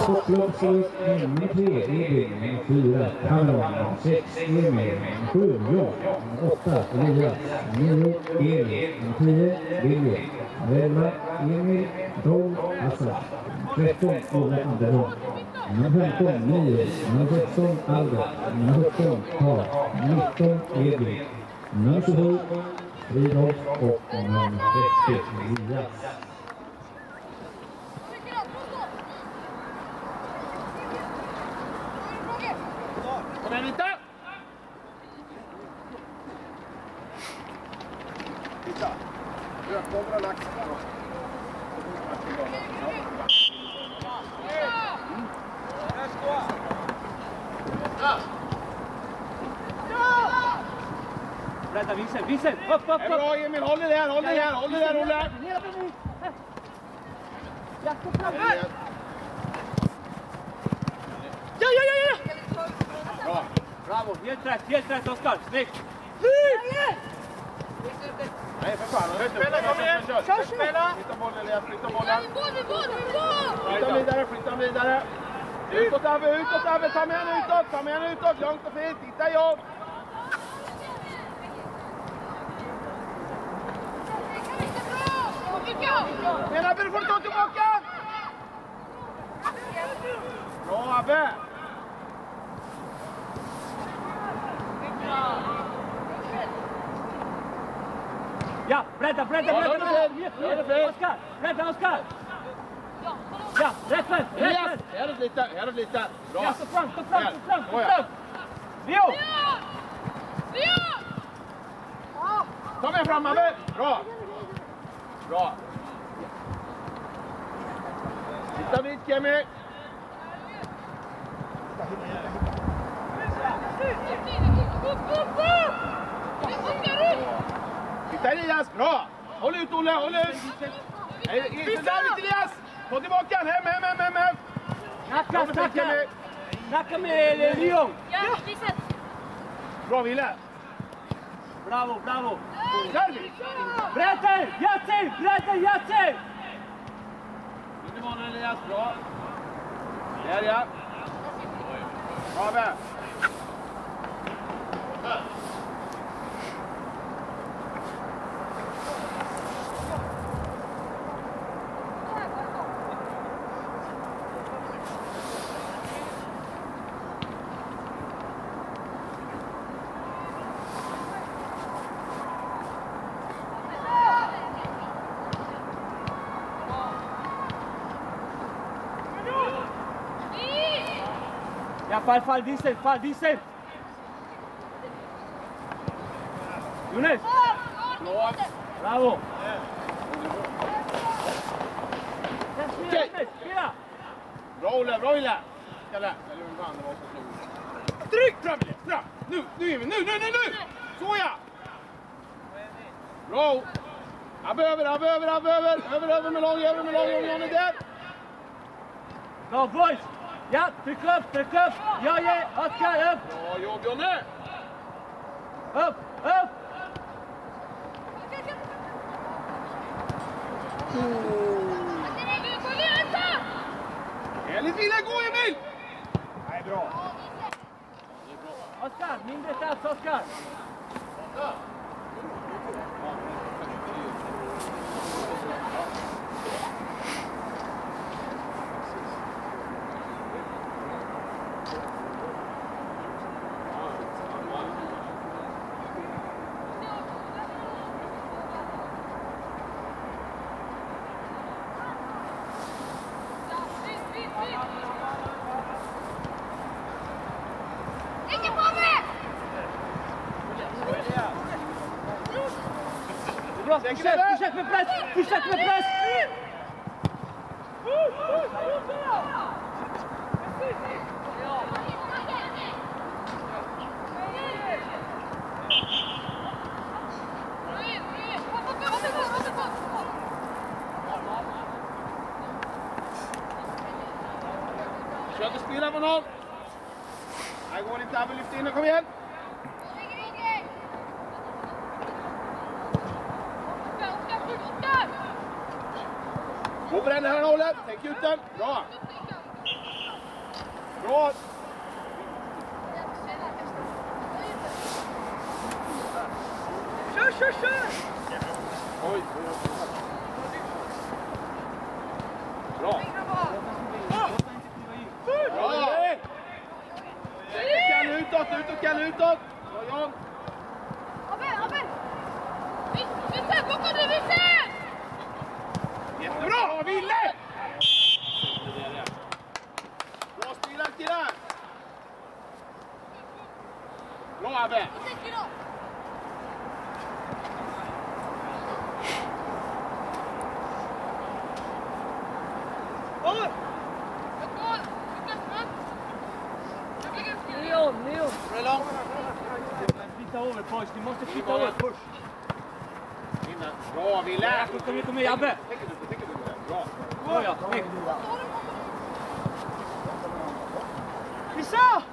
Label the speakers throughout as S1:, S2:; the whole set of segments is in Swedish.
S1: Sportklubb Emil 3, Edvin 4, Kanon 6, Emil 7, John 8, Elias 9, Emil 10, William 11, Emil 12, Hassan 13, Ola Andersson 15, 9, 16, Albert 17, Karl 19, Edvin 27, Fridolf och 30, Elias.
S2: Kom igen lite! Titta! Rökbollen har lagt sig.
S3: Rädda Vincent! Upp!
S2: Bra Emil, håll det där, Olle!
S3: Jakob fram! Ja!
S2: Bra!
S3: Bravo, helt rätt Oskar, snyggt!
S2: Nej för fan, spela, kom igen! Spela! Flytta bollen Elias, flytta bollen! Flytta vidare! Utåt Abbe, ta med henne utåt, långt och fint, titta jobb! Men Abbe, du får ta tillbaka! Bra Abbe!
S3: Ja, bredda! Oskar! Bredda Oskar! Ja, rätt!
S2: Här lite! Bra!
S3: Ja, stå fram! Leo!
S2: Ta med fram Abbe! Bra! Titta dit Kemi! Titta Elias, bra! Håll ut Olle, håll ut! Där Elias! Få tillbaka han, hem!
S3: Snacka med Leo!
S4: Ja, Vincent!
S2: Bra Ville!
S3: Bravo!
S2: Servi!
S3: Bredda, Jatsi!
S2: In i banan Elias, bra! Där ja! Bra Abbe!
S3: Ja, fall, Vincent! Jonas! Bravo! Spela!
S2: Bra Olle, bra Ville! Kalle, eller hur fan det var som slog. Tryck fram! Nu Emil, nu! Så ja! Bra! Abbe över med lång, John är där!
S3: Bra boys! Ja, tryck upp! Ja, Oskar, upp!
S2: Bra jobb Jonne!
S3: Upp!
S2: Härligt Ville, gå Emil! Nej, bra!
S3: Oskar, mindre plats Oskar! Bra, fortsätt med press!
S2: Kör inte spela på någon! Här går inte Abbe, lyft in och kom igen! Gå på den här hållet, tänk ut den, bra! Bra!
S3: Kör!
S2: Oj! Bra! Bra! Kan utåt! Bra, Jan! Jättebra! Ville! Bra spelat till där! Bra, Abbe!
S3: Neon! Flytta över, boys. Ni måste flytta över först.
S2: Bra, Ville!
S3: Kom igen, Abbe!
S2: Tänker du det? Bra!
S3: Ja, snyggt. Vissa!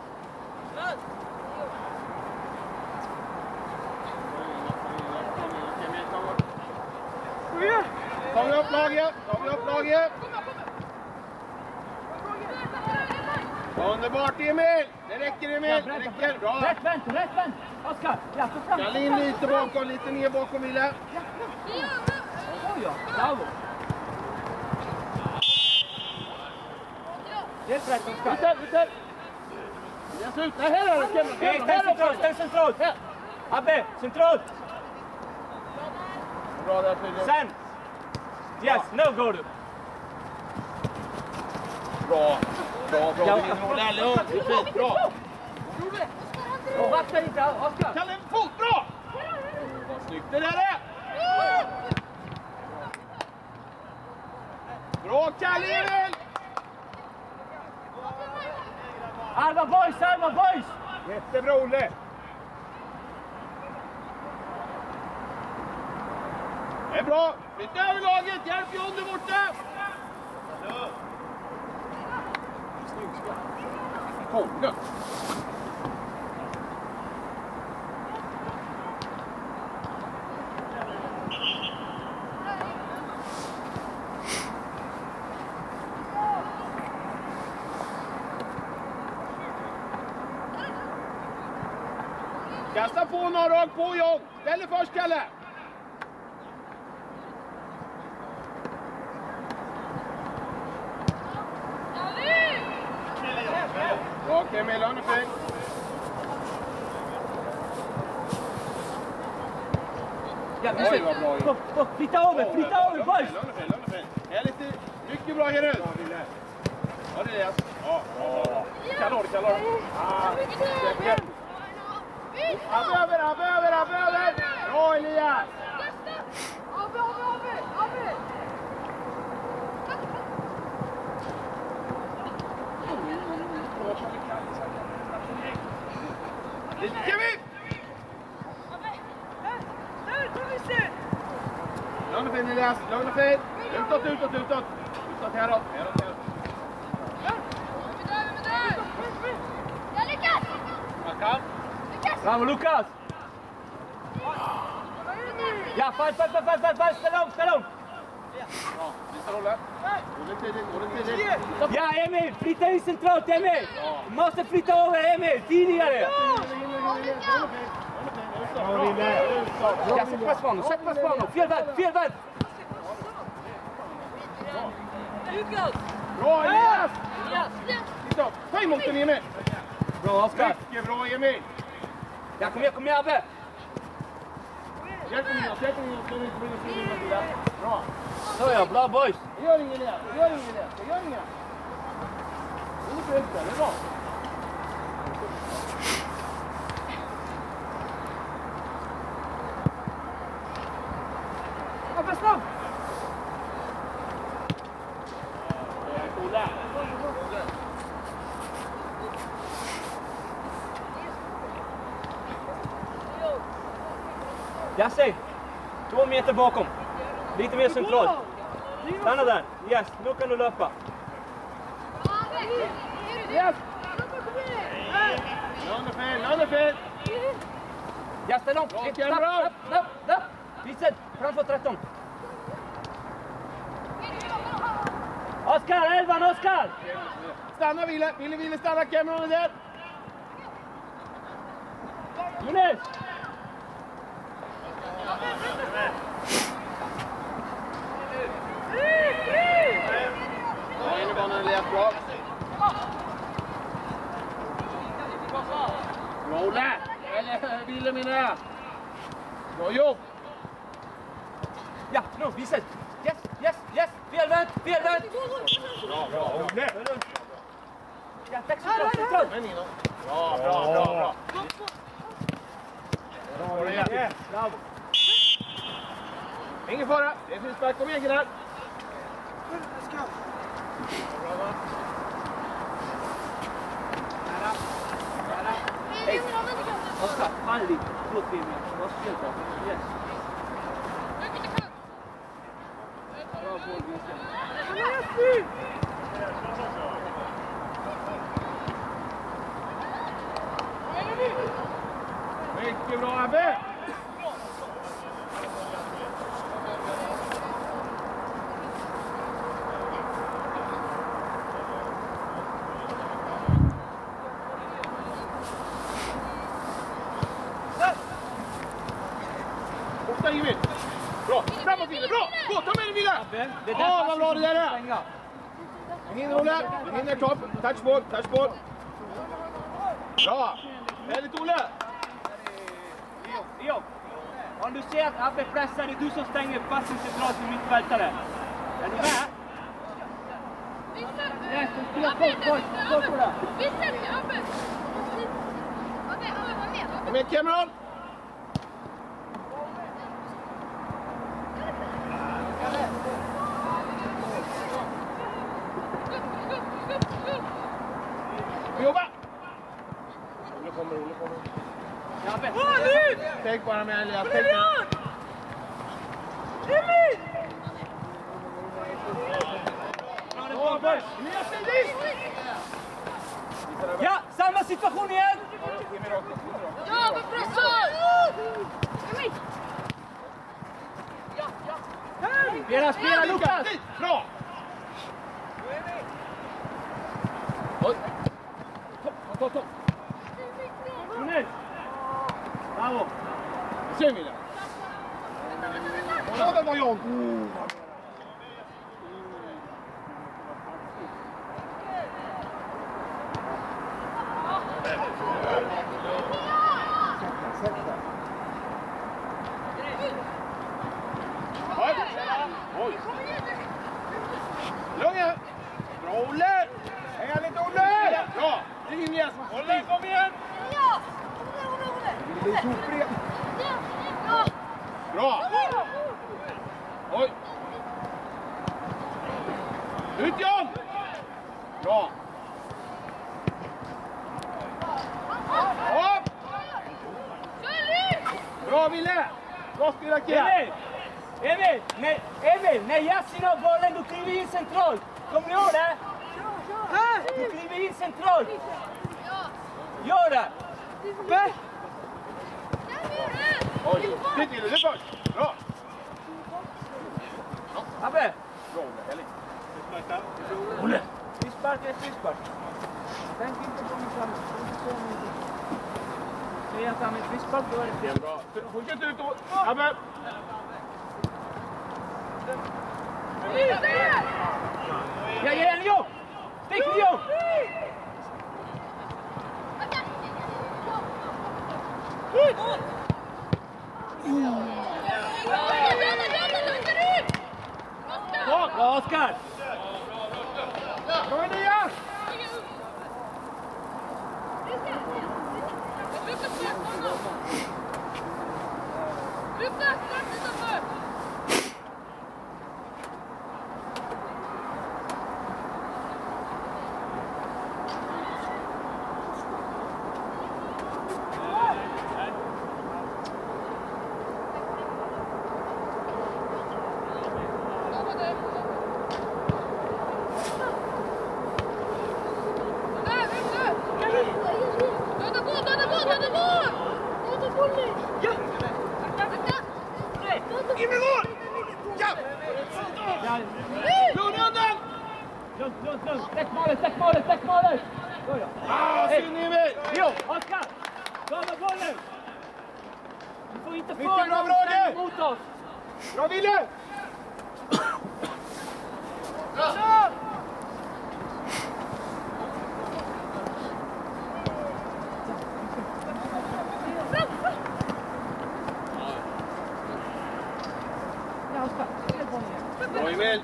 S2: Tar vi upp laget! Underbart, Emil! Det räcker, Emil! Det räcker, bra!
S3: Rätt vänt! Oskar! Ja, för fram!
S2: Kall in lite bakom, lite ner bakom, Ville!
S3: Oj, bravo! Helt rätt, Oskar!
S2: Ut! Nej, här är det!
S3: Ställ centralt! Abbe, centralt!
S2: Bra där, tydligen.
S3: Sen! Yes, nu går du!
S2: Bra! Lugnt, det är fint, bra!
S3: Vakta inte, Oskar!
S2: Kalle, fot, bra! Vad snyggt det där är! Bra, Kalle, Emil!
S3: Arva boys!
S2: Jättebra, Olle! Det är bra! Flytta över laget! Hjälp John där borta! Kom nu! Kasta på någon rakt på, John! Ställ dig först, Kalle! Bra, Emil, han är fin. Oj, vad bra.
S3: Flytta över, boys!
S2: Lönefin. Det är lite mycket bra, Gerud. Ja, det är det. Ja, bra. Kallor. Abbe över! Bra, Elias! Kevin! Lönefin, Elias. Lönefin. Utåt. Utåt, häråt.
S4: Jag lyckas!
S2: Mackan.
S3: Bravo, Lukas! Ja, fall, ställ om!
S2: Ja, visa Olle. Olle tidigt.
S3: Ja, Emil, flytta in centralt, Emil! Du måste flytta över, Emil, tidigare! Ja, sätt fast på honom, fel väg! Lukas!
S2: Bra, Elias! Ta emot den, Emil!
S3: Bra, Oskar!
S2: Mycket bra, Emil!
S3: Ja, kom igen, Abbe!
S2: Hjälp mig in. Bra!
S3: Så ja, bra boys!
S2: Det gör ingen Elias. Det är bra.
S3: Abbe, snabb! Jasse, 2 meter bakom. Lite mer centralt. Stanna där. Yes, nu kan du löpa.
S2: Yes! Lönefel!
S3: Ja, ställ om. Snabb. Vincent, framför 13. Oskar, 11, Oskar!
S2: Stanna Ville, Ville stanna, Cameron är där.
S3: Jonas!
S2: Ja, innebanan är lätt bra. Bra Olle! Eller Ville menar jag. Bra jobb!
S3: Ja, nu, visa! Yes! Felvänt!
S2: Bra Olle!
S3: Ja, tack så mycket!
S2: Men Nino. Bra.
S3: Bravo!
S2: Ingen fara, det är frispark, kom igen killar!
S3: Oskar, fan lite. Förlåt, vi är med. Vad ska jag ta? Yes. Bra boll, Gustav.
S2: Mycket bra Abbe! Ofta Jimmy! Bra! Framåt Ville! Bra! Gå! Ta med dig Ville! Ja, vad bra det där är! Hinner Olle! Hinner topp! Touchball! Bra! Väldigt Olle!
S3: Leo, om du ser att Abbe pressar, det är du som stänger passen centralt till mittfältare. Är du med? Yes, koll på det.
S2: Kom igen Cameron! Jobba! Olle kommer.
S3: Ja, Abbe.
S2: Tänk bara med Elias.
S3: Ja, samma situation igen!
S4: Ja, men pressa!
S3: Spela Lukas!
S2: Bra! Oj! Topp!
S3: Jonas! Bravo!
S2: Se Mila! Ja, det var jag! Oj! Långa! Bra Olle! Hänga lite Olle! Bra! Det är Elias! Olle, kom igen! Det är tokbred! Bra! Oj! Ut Jan! Bra! Hopp! Bra Ville! Bra spelat Kia!
S3: Emil, när Yasin har bollen, du kliver in centralt. Kommer du ihåg det? Du kliver in centralt. Gör det!
S2: Oj, det är det först! Bra!
S3: Abbe!
S2: Bra Olle, härligt!
S3: Olle! Frispark är frispark. Tänk inte på min framgång. Säg att han är frispark, då är det fel.
S2: Bra! Fortsätt ut då! Abbe!
S3: Jag ger en jobb! Stick Leo! Bra Oskar!
S2: Kom igen Elias! In med mål! Ja! Lugna undan!
S3: Lugnt. Täck målet! Börja.
S2: Synd Emil!
S3: Jo, Oskar! Klara bollen! Du får inte
S2: Mycket bra, Roger!
S3: mot oss!
S2: Bra Wille! Bra Emil!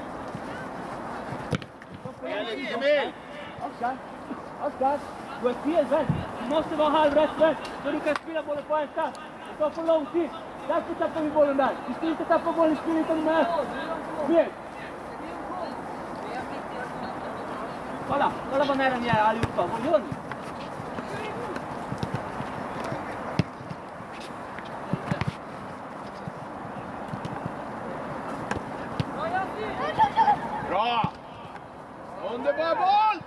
S2: Emil!
S3: Oskar, du är felvänd. Du måste vara halvrättvänd så du kan spela bollen på en kant. Det tar för lång tid. Därför tappar vi bollen där. Vi ska inte tappa bollen, spela inte med. Mer. Kolla vad nära ni är allihopa. Vad gör ni?
S2: Bra! Underbar boll!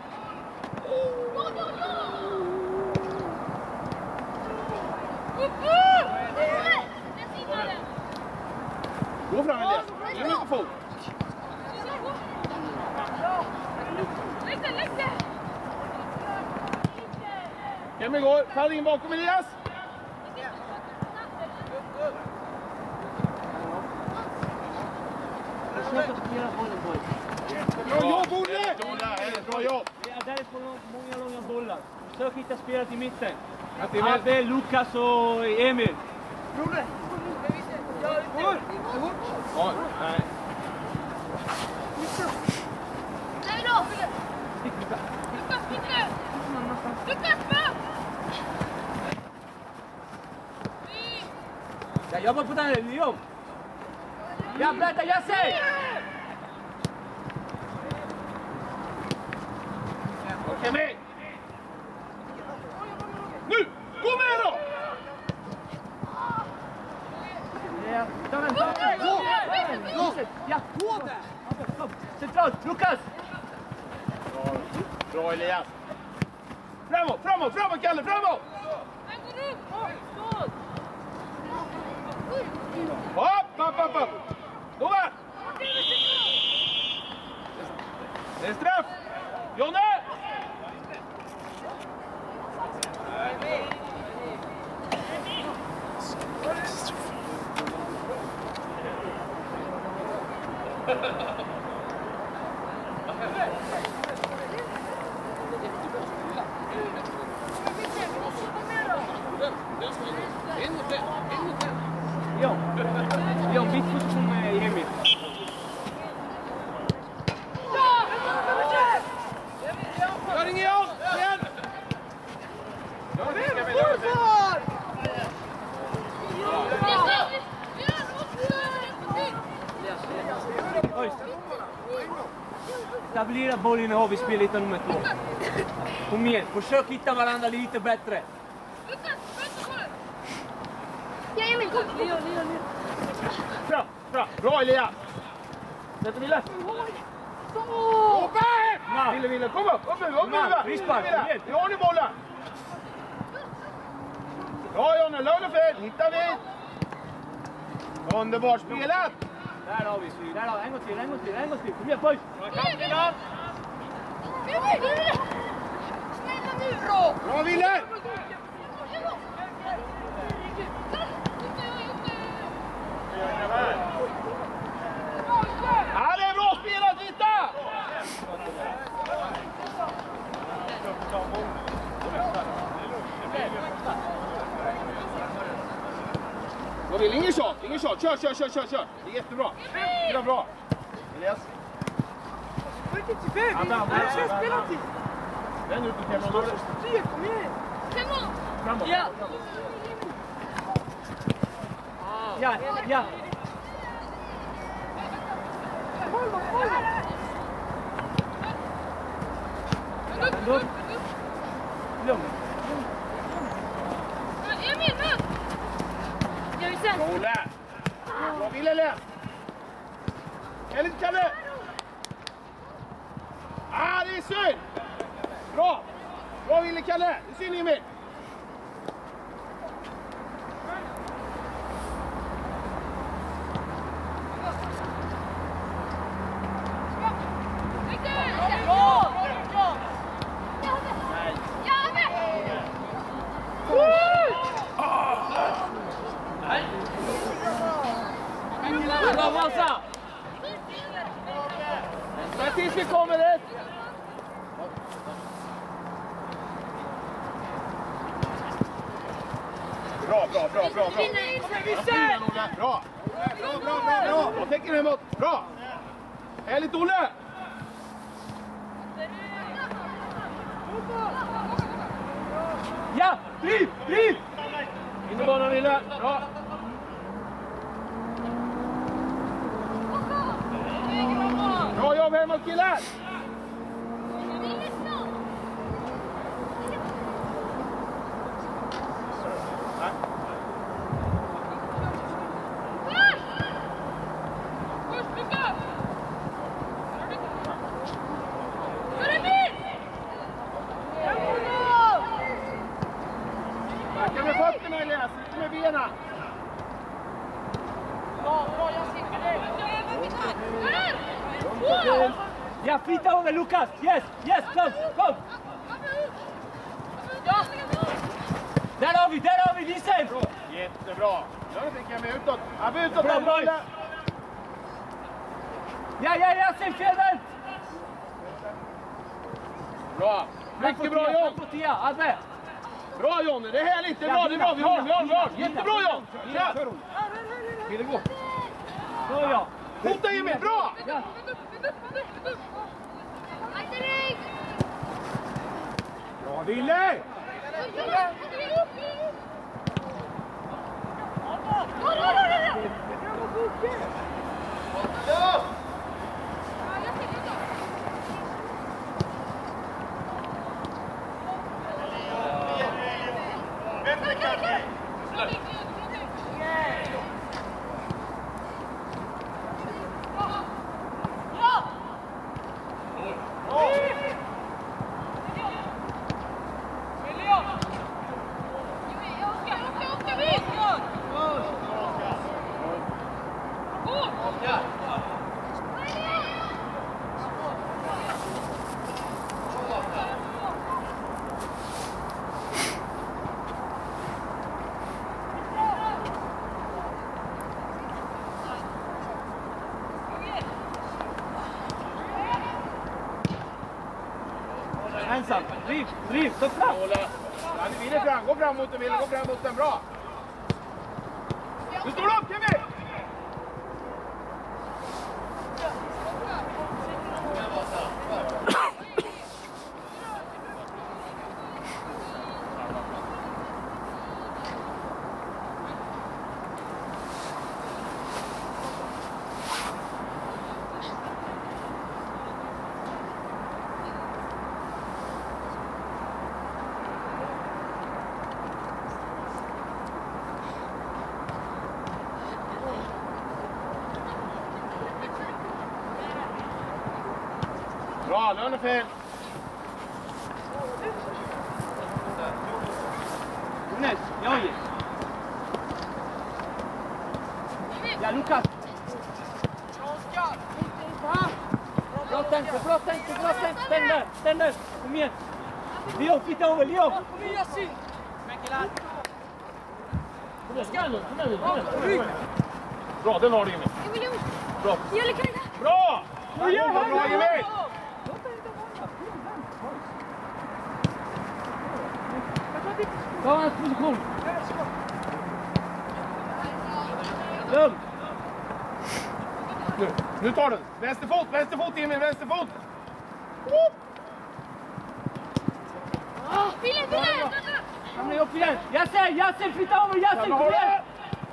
S2: Gå fram Elias, in med fot. Emil går, fall in bakom Elias. Bra jobb Olle! Bra jobb!
S3: Där är på många bollar. Försök hitta spelet i mitten. Abbe, Lukas och Emil.
S4: Rolle!
S2: Ja, nej.
S4: Nej då! Lukas, bak!
S3: Jag jobbar på den här, jobb! Ja, berätta, jag säger!
S2: Okej, med! Nu! Gå med då!
S3: Ja, gå där! Centralt, Lukas!
S2: Bra Elias! Framåt Kalle, framåt! Hopp! Nåväl! Det är straff! Jonne!
S3: Ja, mitt position med Emil.
S2: Gör inget jobb! Igen!
S3: Stabiliera bollen och vi spelar lite nummer 2. Kom igen, försök hitta varandra lite bättre.
S4: Ja, Emil, kom!
S2: Bra Elias! Sätt Wille! Upp här! Wille, kom upp! Upp nu!
S3: Frispark,
S2: Nu har ni bollen! Bra Jonne, lugn och fin! Hittar vi! Underbart spelat!
S3: Där har vi styr. Där har vi. En gång till. Kom igen, pojk!
S4: Snälla nu då!
S2: Bra Wille! Ja, det är bra spelat, titta! Vad vill? Ingen shot. Kör. Det är jättebra. Det är bra. Elias. Den ut på Kemon.
S4: Kom igen!
S2: Framåt.
S3: Ja. Lugn.
S4: Emil, möt! Gör vi sen?
S2: Olle! Bra Wille, läs! Eller Kalle! Det är synd! Bra Wille, Kalle! Det är synd Emil!
S3: pausa!
S2: Vänta tills vi kommer rätt! Bra! Bra! Jag tänker hemåt. Bra! Härligt, Olle!
S3: Ja, driv!
S2: In i banan, Wille. Bra! Bra jobb hemåt, killar! Backa med fötterna, Elias, inte med benen.
S3: Ja, flytta över Lukas! Yes, kom! Där har vi, vi är safe!
S2: Jättebra. Nu tänker jag mig utåt. Han blir utåt.
S3: Bra, boys. Ja, safe, fjärden!
S2: Bra. Mycket bra jobb.
S3: Albert!
S2: Bra Jonny, det är härligt. Det är bra, vi har. Jättebra John. Kör. Vill det gå?
S3: Så ja.
S2: Hota Jimmy, bra!
S3: Ja.
S2: Bra Wille!
S3: Ensam, driv, så fram!
S2: Han vill fram, gå fram mot den, gå fram mot den, bra! Nu står du upp, Jimmy! Bra, Lönefeld!
S3: Jonas, Jojje! Ja, Lukas! Bra tempo, ständ där! Kom igen! Leo, flytta över, Leo! Kom igen, Yasin!
S2: Bra, den har du Jimmy. Bra! Bra! Bra Jimmy!
S3: Ta hans position! Lugn!
S2: Nu tar den! Vänster fot Jimmy, vänster fot!
S3: Kom ner upp igen! Yasin, flytta över! Yasin, kom igen!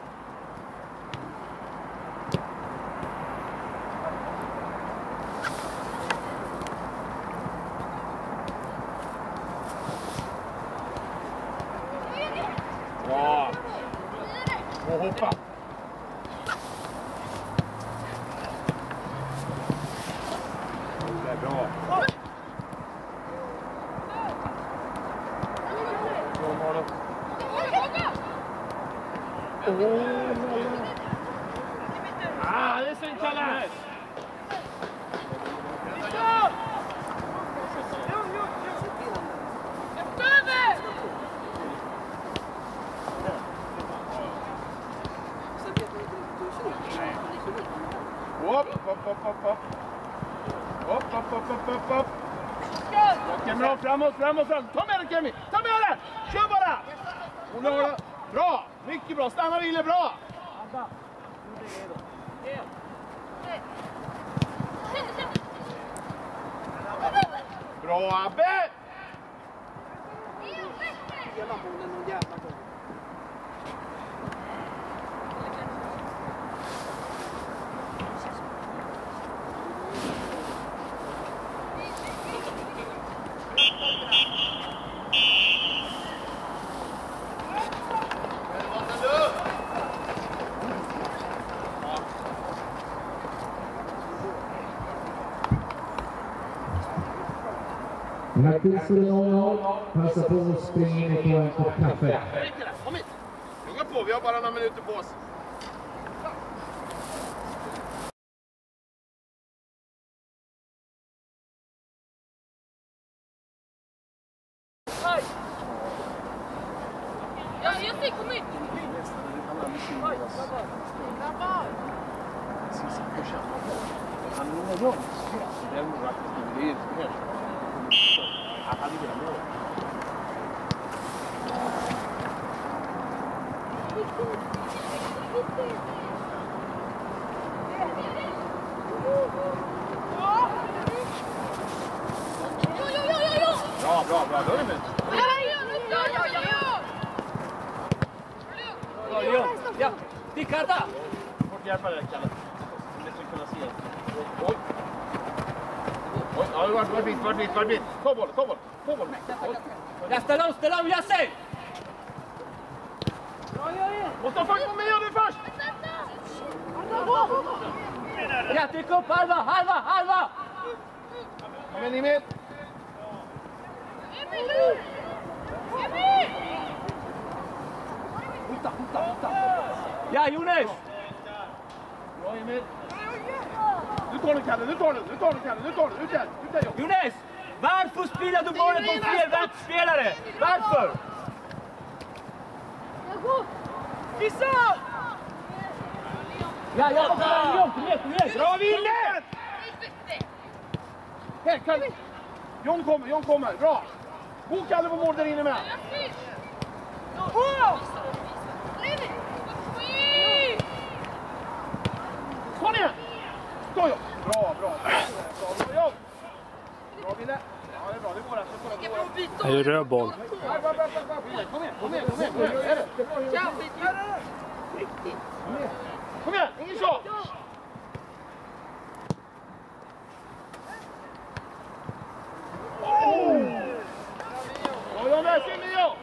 S2: Bra! Och hoppa! Det är bra! Upp. Bra, framåt. Ta med den, Kemi. Ta med den. Kör bara. Bra. Mycket bra. Stanna, Wille. Bra. Bra, Abbe.
S3: Hela bollen och jävla boll.
S1: Grattis till 0-0. Passa på att springa in och ta en kopp kaffe.
S2: Kom hit. Lugna på, vi har bara några minuter på oss.
S4: Ja, just det, kom hit.
S2: Bra, då är det med.
S3: Ja, stickarta!
S2: Fort hjälpa dig, Kalle. Det ska kunna se. Oj, ja, det var bit. Ta bollen.
S3: Ja, ställ om, Jasse!
S2: Måste få med mig först!
S3: Ja, tryck upp, halva!
S2: Kom igen, Emil!
S3: Hota! Ja, Jonas!
S2: Bra, Emil! Nu tar du, Kalle! Ut där!
S3: Jonas! Varför spelar du bollen på fel världsspelare? Varför? Vissa! Ja, kom igen!
S2: Bra, Wille! Här, Kalle! John kommer, bra! God Kalle på mål där inne med! Kom igen! Stå upp! Bra! Bra, Wille! Ja, det är bra, det går alltså.
S5: Det är röd boll.
S2: Kom igen, ingen så! Bra, Jonas, in i jobb!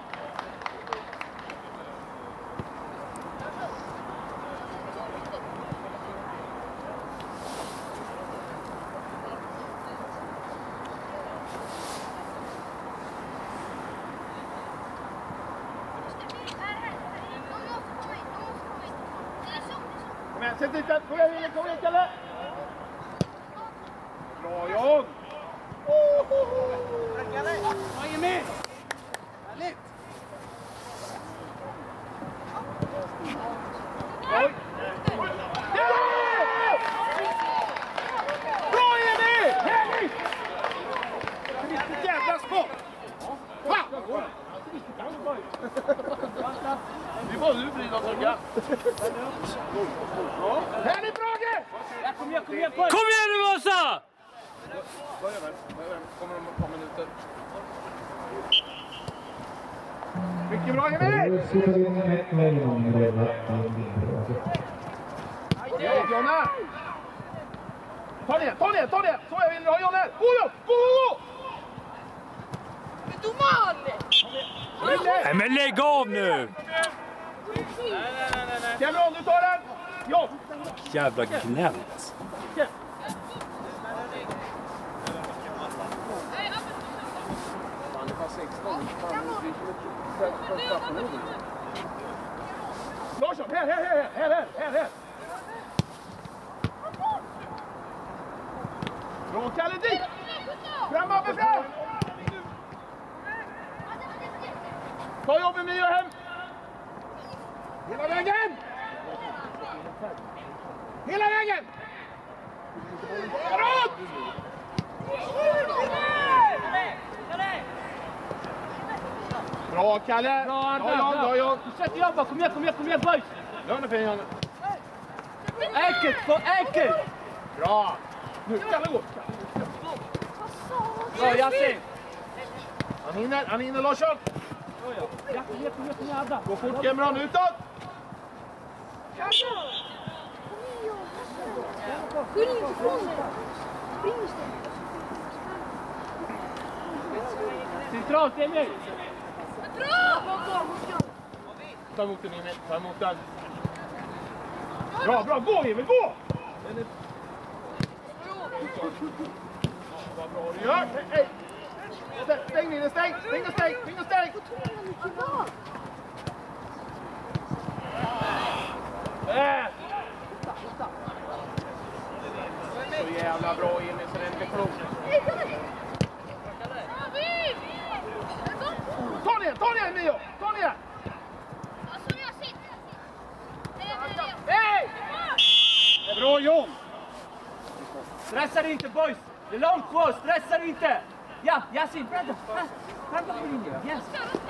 S2: Sätt dit den! Kom igen, Kalle! Bra, John!
S3: Vad är med? Härligt!
S2: Oj! Bra, Emil! Härligt! Vilket jävla skott! Vi får nu bli något sånt. Härligt, Brage!
S3: Kom igen!
S5: Kom igen nu, Vasa!
S2: Kommer om ett par minuter. Mycket bra, Emil!
S1: Slutar in med inom Jonna.
S2: Ja, Jonna! Ta ner! Så jag vill ha Jonna! Gå!
S5: Nej, men lägg av nu!
S2: Cameron, du tar den! Ja!
S5: Jävla gnällt.
S2: Larsson, här! Bra, Kalle, dit! Fram! Ta jobbet med hem! Hela vägen! Bra, Kalle! Bra, Jan!
S3: Fortsätt jobba, kom igen, boys!
S2: Lugn och fin, Janne.
S3: Enkelt!
S2: Bra! Nu, Kalle gå!
S3: Bra, Yasin!
S2: Han hinner, Larsson!
S3: Ja, kom igen, Adda!
S2: Gå fort, Gemran, utåt!
S4: Skyll inte från dig. Spring istället.
S3: Centralt, Emil!
S4: Bra!
S2: Ta emot den, Emil. Ta emot den. Bra! Gå, Emil! Gå! Vad bra du gör! Hej! Stäng Nille, stäng! Så jävla bra, Emil, så det är inte klokt. Ta ner, Mio! Ta ner! Hej! Bra, John!
S3: Stressa inte, boys! Det är långt kvar, stressa inte! Ja, Yasin, fram på linjen, yes!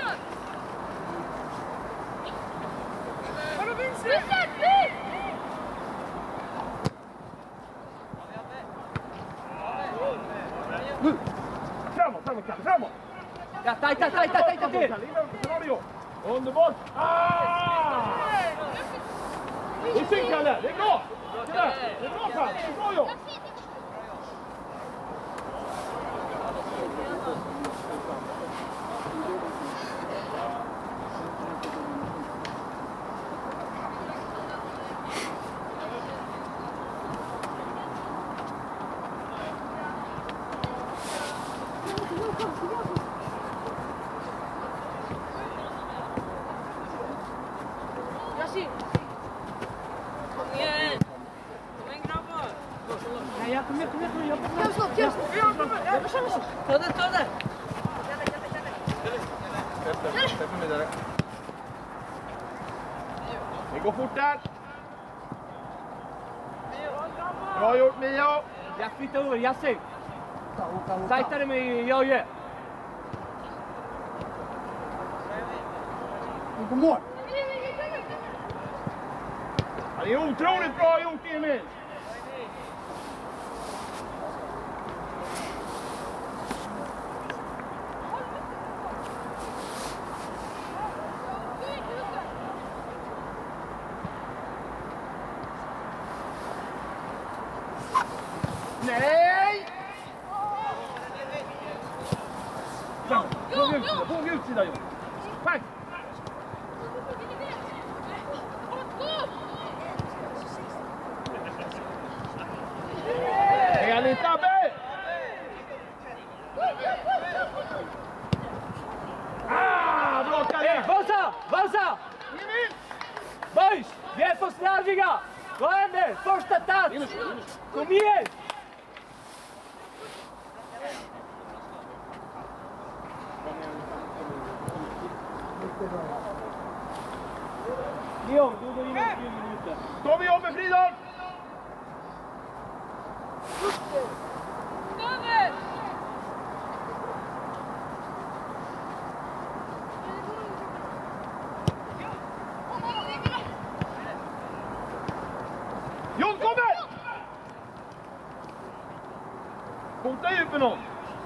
S2: Nu! Framåt, Kalle, framåt!
S3: Ja, tajta till!
S2: Underbart! Det är synd, Kalle, det är bra! Det är bra, Kalle, det är bra jobb!
S3: Ja, kom igen,
S4: Ta det!
S2: Släpp vidare. Det går fort där. Bra gjort, Mio.
S3: Jag flyttar över, Yasin! Tajtare med Jöje!
S1: På mål!
S2: Det är otroligt bra gjort, Emil. Nej! Våga utsida, John. Pang! Är han inte Abbe? Bra, Kalle!
S3: Valsa! Boys, vi är för slarviga! Vad händer? Första touch! Kom igen! Leon, du går in i 20 minuter.
S2: Tar vi jobbet, Fridolf! Jon kommer! Fota djupen någon!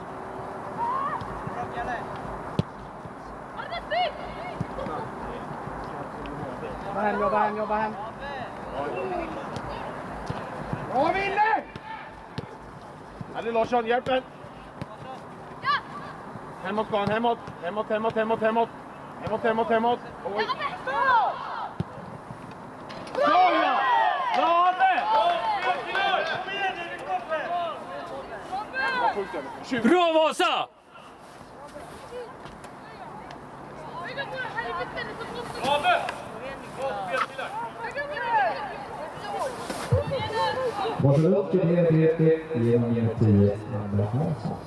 S1: Jobba hem.
S2: Bra, Ville! Här är Larsson, hjälp en! Hemåt, barn, hemåt! Oj! Bra!
S3: Bra, Abbe!
S5: Bra, Vasa!
S1: Bollen upp till det genom Mattias Andra Hansson.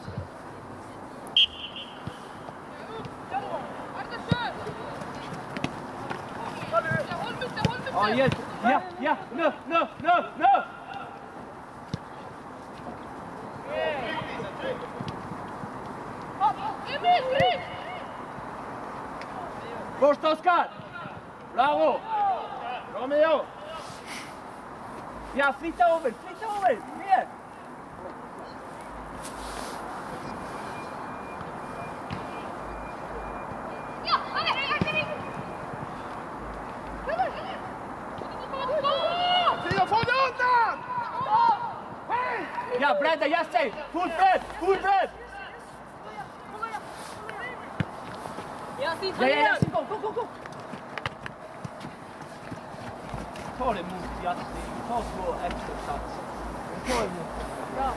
S3: Ja, nu! Först Oskar! Bravo!
S2: Bra Mio!
S3: Ja, flytta över! Mer!
S2: Fria, få det undan!
S3: Ja, bredda, Jesse! Full bredd! Ja, gå! Ta det emot, Jesse. Ta 2 extra sats. Ta emot. Bra.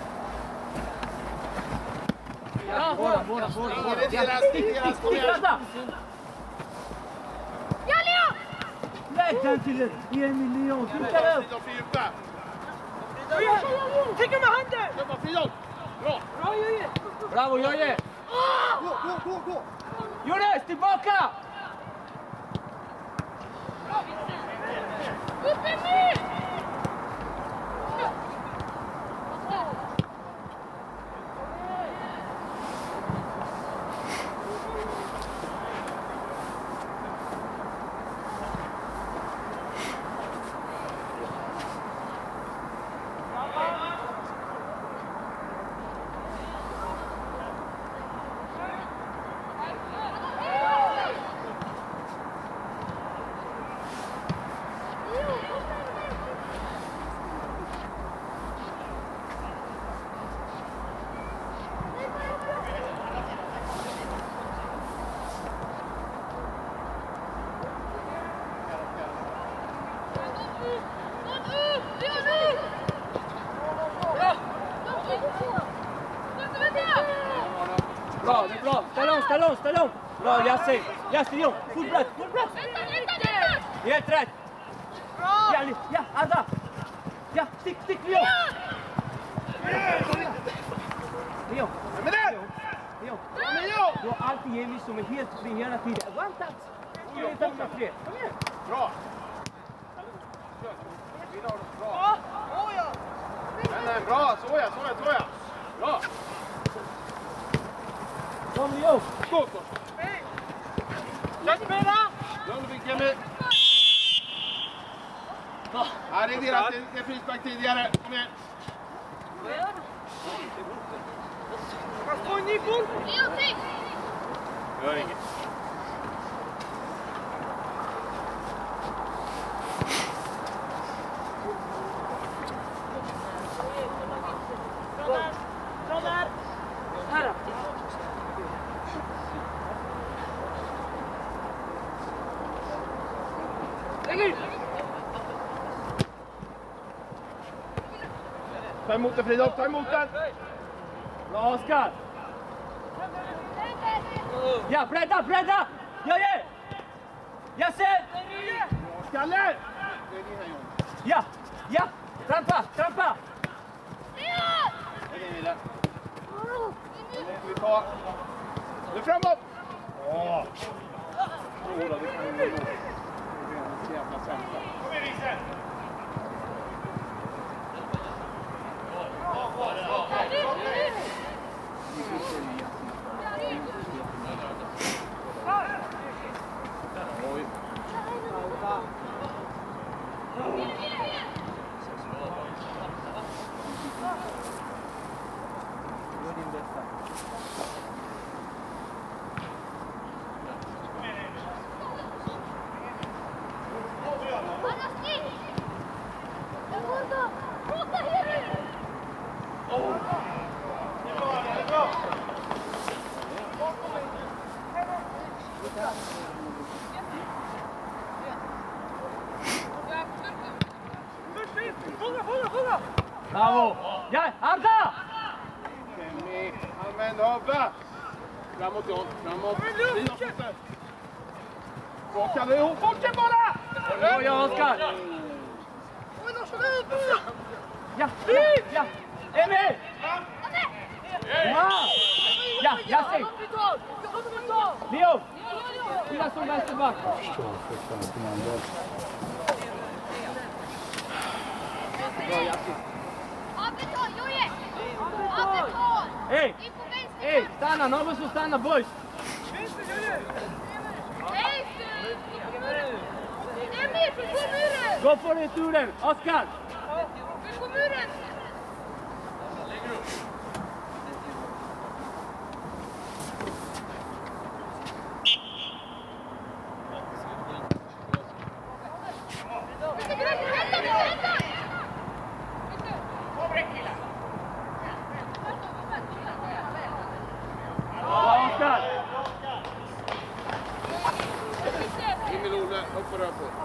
S3: Ja, båda.
S2: Deras, kom igen!
S4: Ja, Leo!
S3: Lägg den till Emil Leon. Flytta upp.
S2: Fördjupa!
S4: Täcker med handen!
S2: Jobba Fridolf! Bra!
S4: Bra, Jojje!
S3: Bravo, Jojje!
S2: Gå!
S3: Jonas, tillbaka!
S4: Upp med mig!
S3: Bra, det är bra. Ställ om. Bra, Jesse, Leon. Full bredd. Helt rätt. Ja, Ada. Ja, stick, Leon. Leon.
S2: Mio!
S3: Du har alltid Emil som är helt fri hela tiden. One touch. Kom igen.
S2: Bra! Nej, bra! Såja! Bra!
S3: Kom Leon.
S2: Skål!
S3: Sätt med va?
S2: Lundvik med. Ja, det är deras. Det är frispark tidigare. Kom igen.
S4: Få en ny boll! Leo, tryck!
S2: Gör inget.
S3: Dra där. Här då. Lägg ut.
S2: Ta emot den Fridolf, ta emot den!
S3: Bra Oskar. Ja, bredda. Jojje. Jesse.
S2: Kalle! Det är din här Jon.
S3: Ja. Trampa.
S2: Lägg in Wille. Vi tar. Nu framåt! Åh! Det kan ju vara nog. Det är en jävla centra. Kom igen Risse! Oj.
S3: Gör din bästa. Bravo! Ja, Arda!
S2: Använd Hobbe! Framåt John, framåt. Bra Kalle, ihop bocken bara!
S3: Ja, Oskar! Ja! Emil! Ja, Jesse! Leo! Spela som vänsterback. Bra, Jesse. Hey, stanna, någon som stannar, boys! Gå på returen, Oskar!
S2: Emil-Olle, upp och rör på.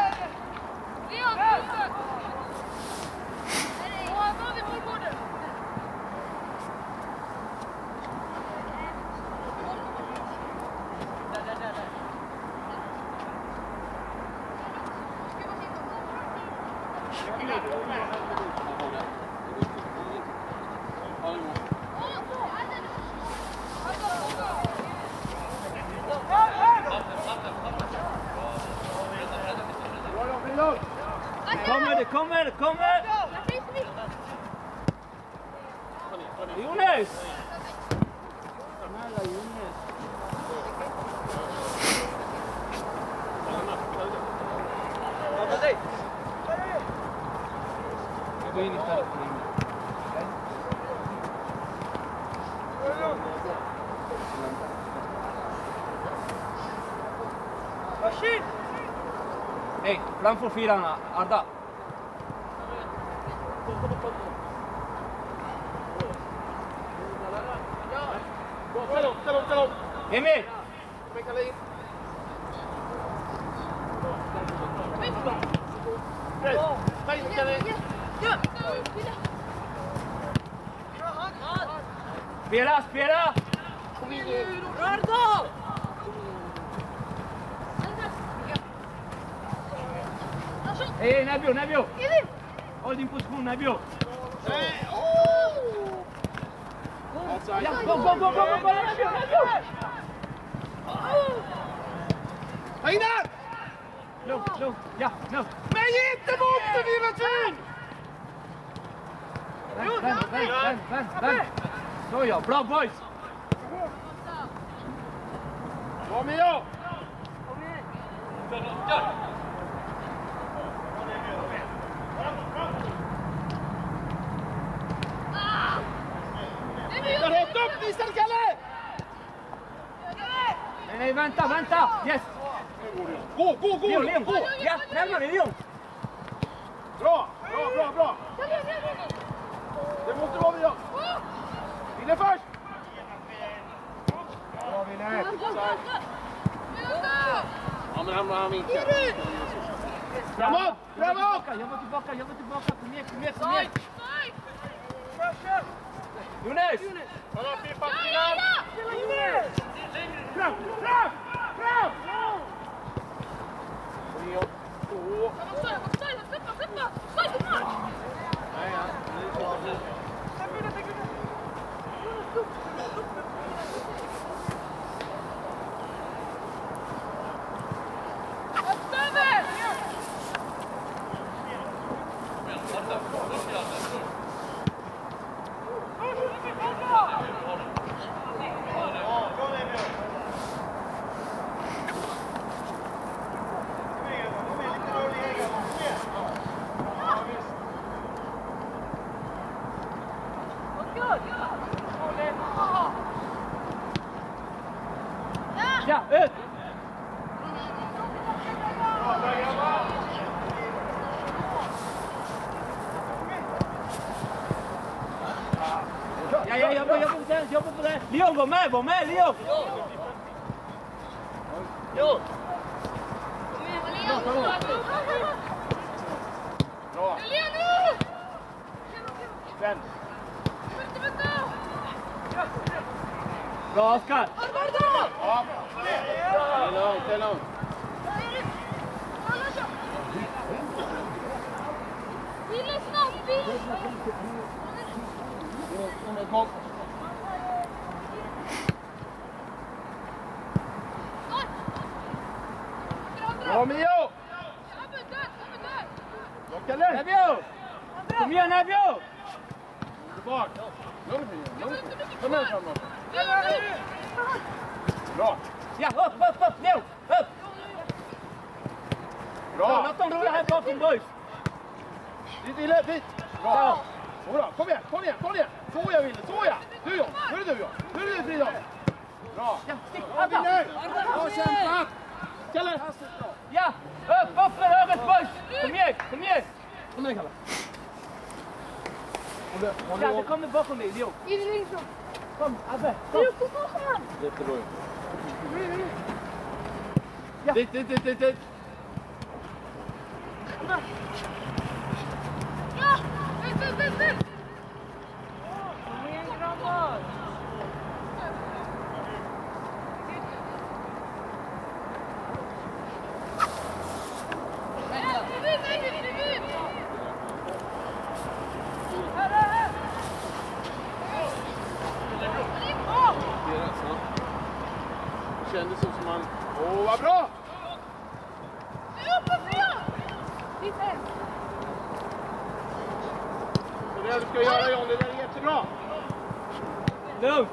S3: Kommer! Jonas! Snälla Jonas. Gå in istället. Hej, framför firarna, Arda.
S2: Ställ upp!
S3: Emil! Spela!
S4: Kom igen! Rör då!
S3: Hej, Nebio! Håll din position, Nebio! Ja, gå, Nebio!
S2: Ta in den!
S3: Lugn, ja, nu!
S2: Men ge inte bort den i retur!
S3: Vänd! Så ja, bra boys!
S2: Kom igen! Högt upp, visa dig, Kalle!
S3: Nej, vänta! Yes!
S2: Gå!
S3: Leon, gå! Ja, lämna dig, Leon!
S2: Bra! Det måste vara Leon! Vinner först! Bra, Vinner! Ja, men han vinkar. Framåt!
S3: Jag var tillbaka! Kom igen! Jonas!
S2: Fram!
S3: Ja, ut! Ja, jobba på det! Leon, var med, Leon!
S2: Bra! Vänd!
S3: Bra, Oskar!
S2: Ja! Det är lugnt. Kom! Bra, Mio! Bra, Kalle!
S3: Nebio! Kom igen, Nebio!
S2: Tillbaka! Lugn, kom igen framåt. Bra!
S3: Ja, upp, Leo! Upp!
S2: Bra!
S3: Låt dem rulla här bakom, boys.
S2: Dit, Wille, dit! Bra! Bra. Kom igen, kom igen, kom igen! Så ja, Wille, så ja! Du John, nu är det du John! Nu är det du Frida! Bra!
S3: Ja, stick,
S2: Bra, Wille! Bra kämpat!
S3: Kalle! Ja, upp med högret, boys! Kom igen! Kom igen, Kalle. Ja, det kommer bakom dig, Leo.
S4: In inifrån.
S3: Kom, Abbe. Kom.
S4: Du får bakom.
S2: Jättebra.
S3: Ja.
S2: Dit!
S4: Ja! Ut!
S3: Kom igen, grabbar.
S2: Det kändes som man... Åh, vad bra! Det är det du ska göra, John. Det där är jättebra.
S3: Lugn.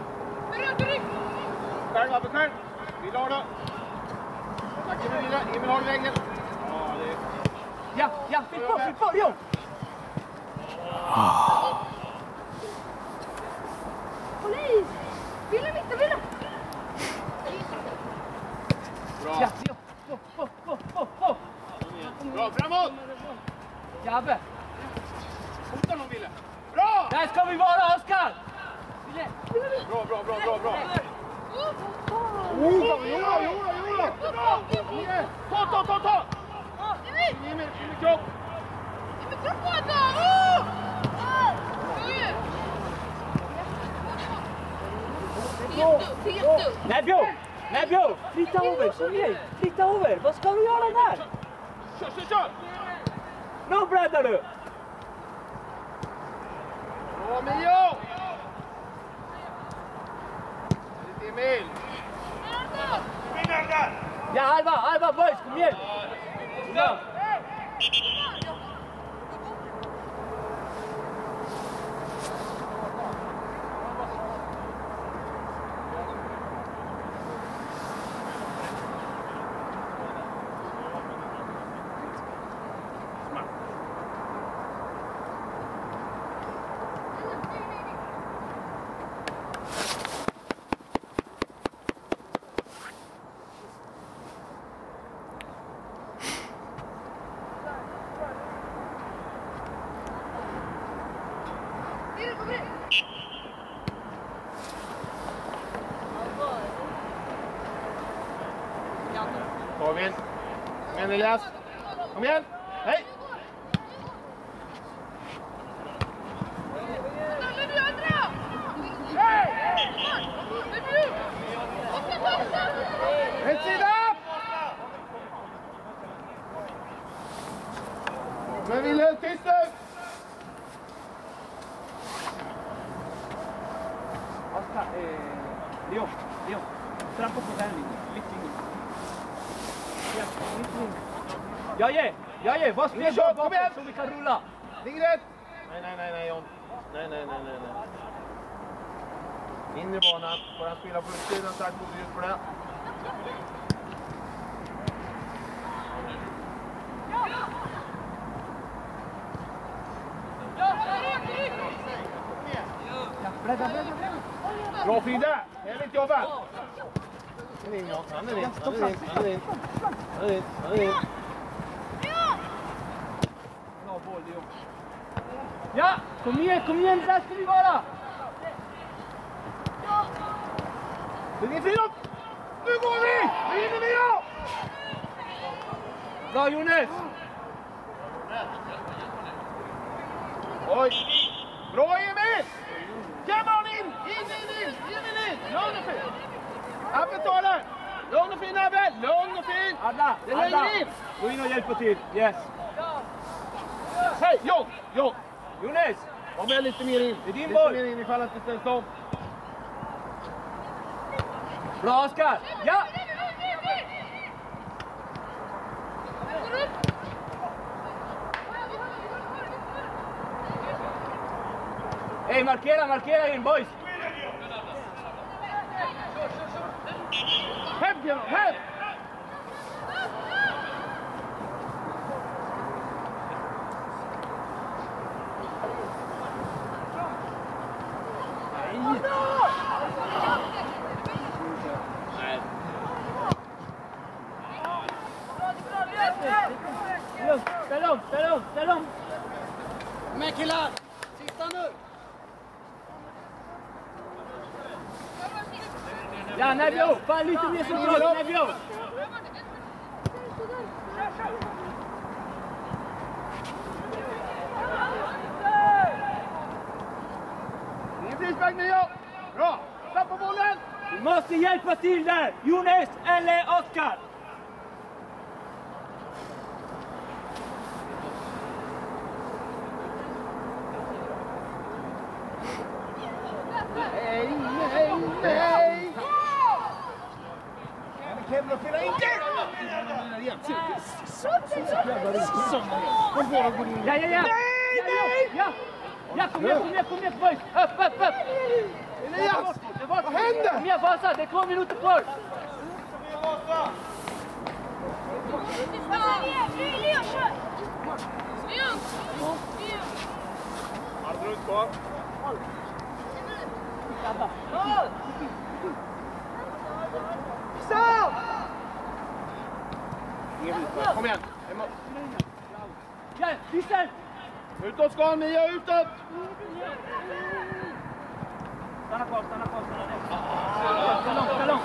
S2: Skärm, Abbe, skärm. Vi la det. Tack för Wille. Emil har längden. Ja, det är...
S3: Ja, flytt på, Leo.
S4: Polis! Ville mitta!
S2: Bra.
S3: Ja, Leo. Gå.
S2: Bra, framåt!
S3: Ja, Abbe.
S2: Hota någon, Wille. Bra!
S3: Där ska vi vara, Oskar.
S2: Bra. Jodå. Ta! Jimmy, kropp.
S3: Nebjo! Flytta över! Vad ska du göra där?
S2: Kör!
S3: Nu breddar du!
S2: Bra, Mio! Lite Emil.
S3: Ja, Alva, boys, kom igen! Ja.
S2: Kom igen, Elias. Kom igen. Hej. Rätt sida! Men Wille, tyst nu!
S3: Oskar, Leo. Trampa på den linjen. Jag ger. Vad spelar du bakom så vi kan rulla?
S2: Ligg rätt! Nej, John. Nej. In i banan. Får han spela på utsidan så här går det ut på det.
S3: Bredda.
S2: Bra Frida! Härligt jobbat! Han är in.
S3: Bra boll, Leo. Ja, kom igen, där ska vi vara!
S2: Det är Frida! Nu går vi! Nu hinner vi då!
S3: Bra, Jonas!
S2: Oj! Bra Emil! Come on in! In! Lugn och fin! Abbe tar den! Lugn och fin Abbe! Lugn och fin!
S3: Adla!
S2: Det lägger in!
S3: Gå in och hjälpa till, yes!
S2: Hej! John!
S3: Jonas!
S2: Var med lite mer in.
S3: Det är din
S2: lite
S3: boll.
S2: mer in ifall att det ställs om.
S3: Bra, Oskar! Ja! Hey, markera in, boys!
S2: Hem!
S3: Ja, Nevio! Fan lite mer centralt, Nevio!
S2: Ingen frispark Nio! Bra! Tappa bollen!
S3: Vi måste hjälpa till där! Jonas eller Oskar!
S2: Nej, nej, nej! Kevin och Filla inte!
S3: Ja!
S2: Nej, nej!
S3: Ja, kom igen boys! Upp!
S2: Elias! Vad händer?
S3: Kom igen Vasa, det är 2 minuter kvar!
S4: Leo, kör!
S2: Armbrus kvar. Kom igen.
S3: Ja, Vicen!
S2: Utåt ska han, Mia, utåt!
S3: Stanna kvar. Sta långt.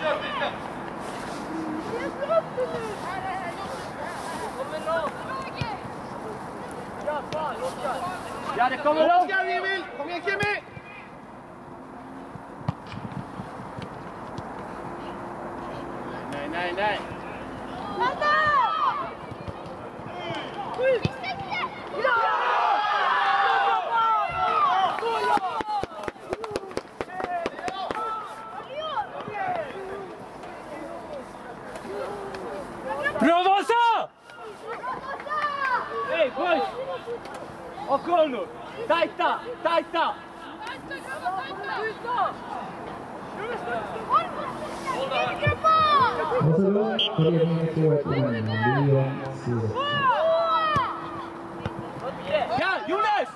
S3: Ja, det kommer långt!
S2: Oskar, Emil! Kom igen, Kimi! Nej.
S4: Vänta!
S5: Bra Vasa!
S3: Hej, boys! Och koll nu! Tajta!
S1: Och så då föreningen med 2-1 i Leon Sirius.
S3: Ja, Jonas!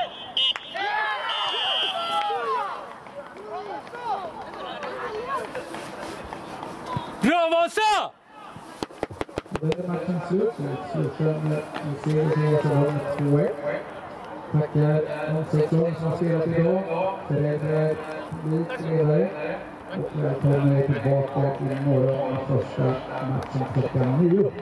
S5: Bra Vasa!
S1: Då är matchen slut. Slutande i serien som 2-1. Tackar de 6 lag som har spelat idag. Föräldrar, publik, ledare. Och välkomna tillbaka imorgon första matchen klockan 9.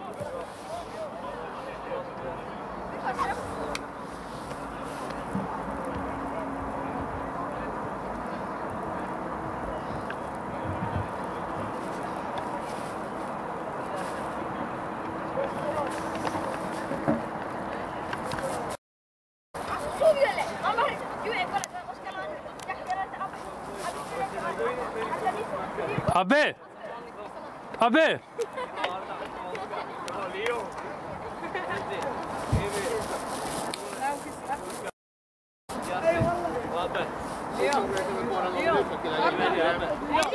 S5: Abbe! Abbe!
S2: Leo!